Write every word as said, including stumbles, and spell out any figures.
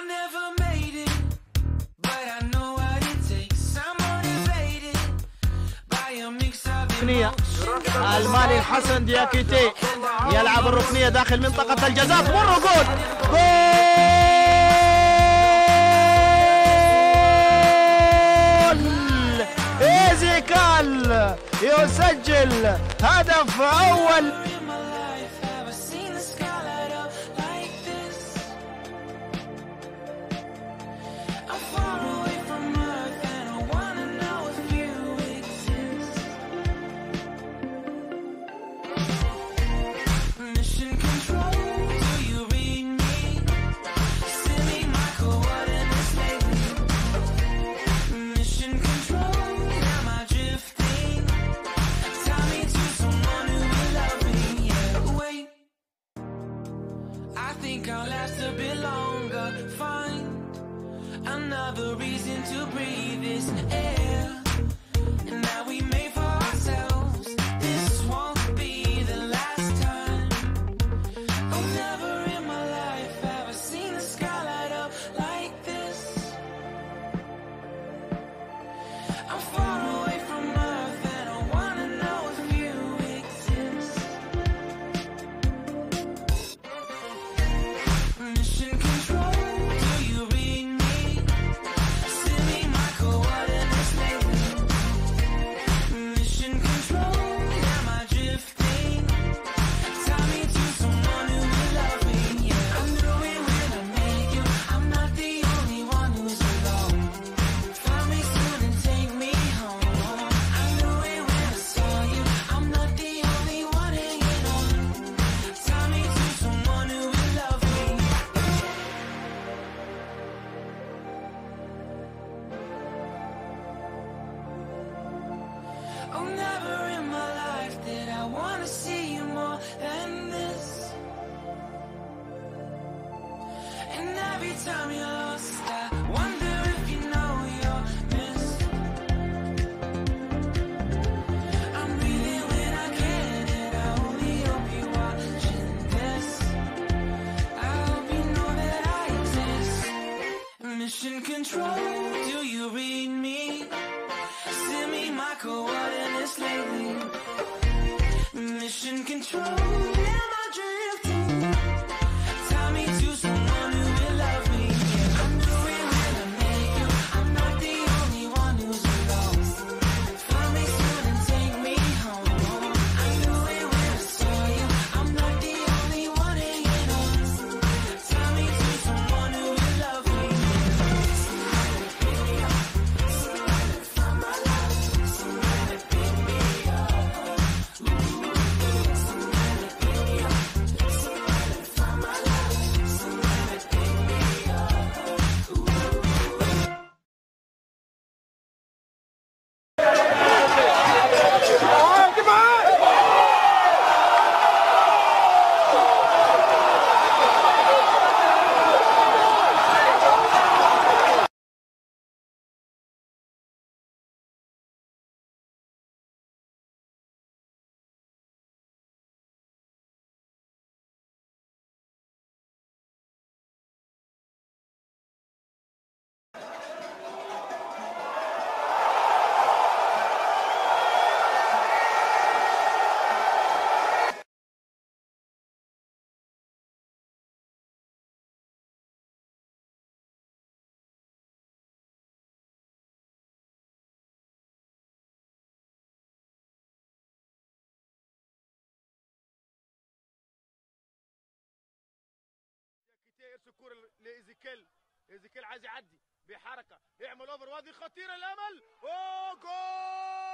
المالي الحسن دياكيتي يلعب الركنية داخل منطقة الجزاء، تمر جول جول إيزيكال يسجل هدف أول. I'll last a bit longer, find another reason to breathe this air, and now we made for ourselves, this won't be the last time. Oh, never in my life have I seen the sky light up like this. I'm far away from Earth and I wanna know if you exist. Mission control, do you read me? Send me my coordinates lately. Mission control, am I drifting? Tie me to someone who will love me. Yeah, I knew it when I met you. I'm not the only one who's alone. Find me soon and take me home. I knew it when I saw you. I'm not the only one hanging on. Tie me to someone who will love me. Oh, never in my life did I want to see you more than this. And every time you're lost, I wonder if you know you're missed. I'm breathing when I can, and I only hope you're watching this. I hope you know that I exist. Mission control, do you read me? Send me my coordinates lately. Mission control, am I drifting? Tie me to someone who will love me. Yeah, I knew it when I met you. I'm not the only one who's alone. Find me soon and take me home. I knew it when I saw you. I'm not the only one hanging on. Tie me to someone who will love me. Somebody pick me up. Somebody find my love. Somebody pick me up. Somebody pick me up. Somebody find my love. Somebody pick me up. يرسل الكرة لإيزيكيل، إيزيكيل عايز يعدي بحركة، يعمل اوفر، وادي خطيرة الأمل، اوه جول!